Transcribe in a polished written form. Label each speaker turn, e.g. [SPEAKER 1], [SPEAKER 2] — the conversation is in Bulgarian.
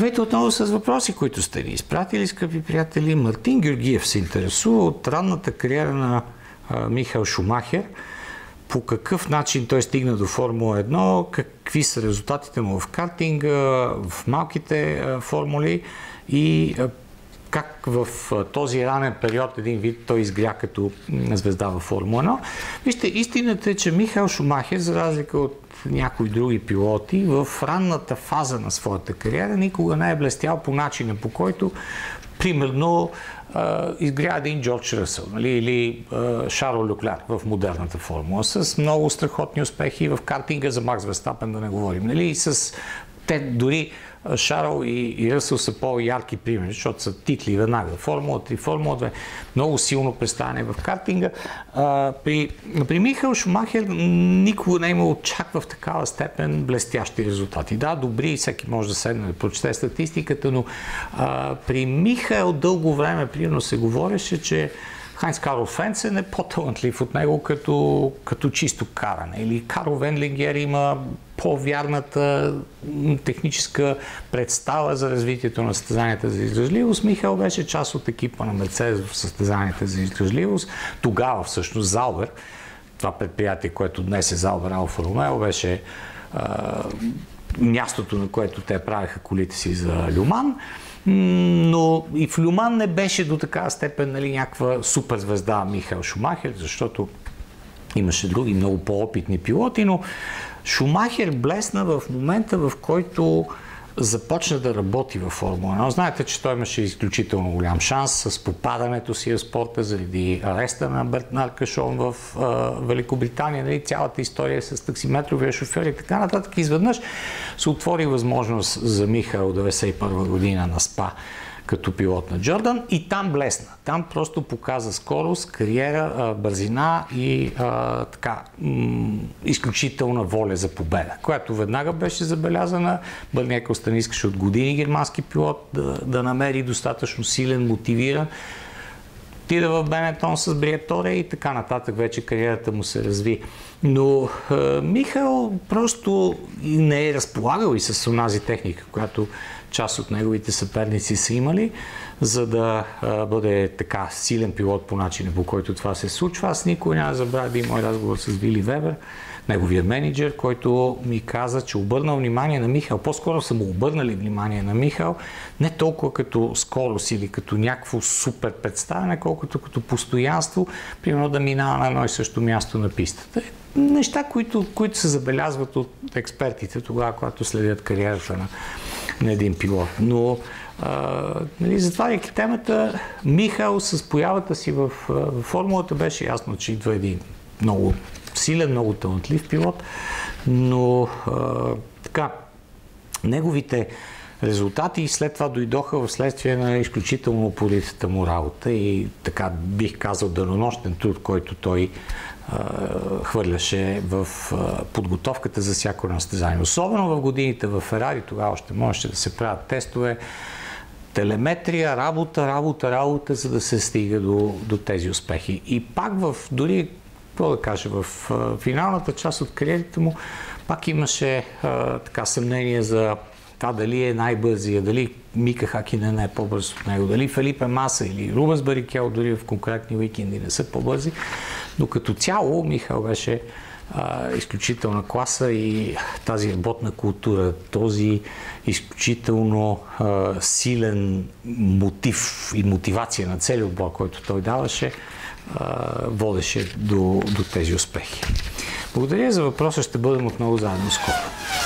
[SPEAKER 1] Здравейте отново с въпроси, които сте ни изпратили, скъпи приятели. Мартин Георгиев се интересува от ранната кариера на Михаел Шумахер. По какъв начин той стигна до Формула 1, какви са резултатите му в картинга, в малките формули и как в този ранен период един вид той изгря като звезда във Формула 1. Вижте, истината е, че Михаел Шумахер, за разлика от някои други пилоти, в ранната фаза на своята кариера никога не е блестял по начина, по който примерно изгря един Джордж Ръсъл, нали, или Шарл Леклер в модерната формула, с много страхотни успехи в картинга, за Макс Верстапен да не говорим. Нали, и с те дори Шарл и Ръсъл са по-ярки примери, защото са титли веднага. Формула 3, Формула 2, много силно представяне в картинга. При Михаел Шумахер никога не е имал чак в такава степен блестящи резултати. Да, добри, всеки може да седне да прочете статистиката, но при Михаел дълго време примерно се говореше, че Хайнц Карл Френсен е по-талантлив от него като чисто каране. Или Карл Венлингер има по-вярната техническа представа за развитието на състезанията за издръжливост. Михаел беше част от екипа на Мерцедес в състезанията за издръжливост. Тогава всъщност Заубер, това предприятие, което днес е Заубер Алфа Ромео, беше мястото, на което те правеха колите си за Люман. Но и в Люман не беше до такава степен, нали, някаква суперзвезда Михаел Шумахер, защото имаше други много по-опитни пилоти, но Шумахер блесна в момента, в който започна да работи във Формула 1. Знаете, че той имаше изключително голям шанс с попадането си в спорта заради ареста на Бернар Кашон в Великобритания, нали, цялата история с таксиметровия шофьор и така нататък. Изведнъж се отвори възможност за Михаел 1991 година на СПА като пилот на Джордан и там блесна. Там просто показа скорост, кариера, бързина и изключителна воля за победа, която веднага беше забелязана. Бърни Еклстън искаше от години германски пилот да намери достатъчно силен, мотивиран. Отида в Бенетон с Бриаторе и така нататък вече кариерата му се разви. Но Михаел просто не е разполагал и с онази техника, която част от неговите съперници са имали, за да бъде така силен пилот по начина, по който това се случва. Аз никога няма да забравя да има разговор с Вили Вебер, неговия менеджер, който ми каза, че обърнал внимание на Михаел. По-скоро са му обърнали внимание на Михаел, не толкова като скорост или като някакво супер представяне, колкото като постоянство, примерно да минава на едно и също място на пистата. Неща, които се забелязват от експертите тогава, когато следят кариерата на един пилот. Но нали, затваряйки темата, Михаел с появата си в формулата беше ясно, че идва един много силен, много талантлив пилот, но неговите резултати след това дойдоха в следствие на изключително упоритата му работа и така бих казал денонощен труд, който той хвърляше в подготовката за всяко състезание. Особено в годините в Ферари, тогава още можеше да се правят тестове, телеметрия, работа, за да се стига до тези успехи. И пак дори, какво да кажа, в финалната част от кариерата му пак имаше съмнение за това дали е най-бързия, дали Мика Хакинен е по-бърз от него, дали Фелипе Маса или Рубенс Барикел дори в конкретни уикенди не са по-бързи. Но като цяло Михаел беше изключителна класа и тази работна култура, този изключително силен мотив и мотивация на целия отбор, който той даваше, водеше до тези успехи. Благодаря за въпроса, ще бъдем отново заедно скоро.